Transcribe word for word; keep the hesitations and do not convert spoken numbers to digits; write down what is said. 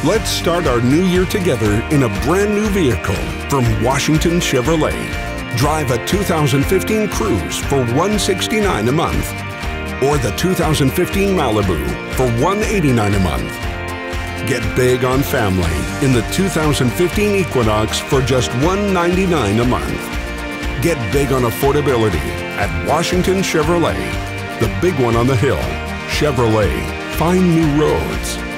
Let's start our new year together in a brand new vehicle from Washington Chevrolet. Drive a two thousand fifteen Cruze for one hundred sixty-nine dollars a month, or the two thousand fifteen Malibu for one hundred eighty-nine dollars a month. Get big on family in the two thousand fifteen Equinox for just one hundred ninety-nine dollars a month. Get big on affordability at Washington Chevrolet, the big one on the hill. Chevrolet, find new roads.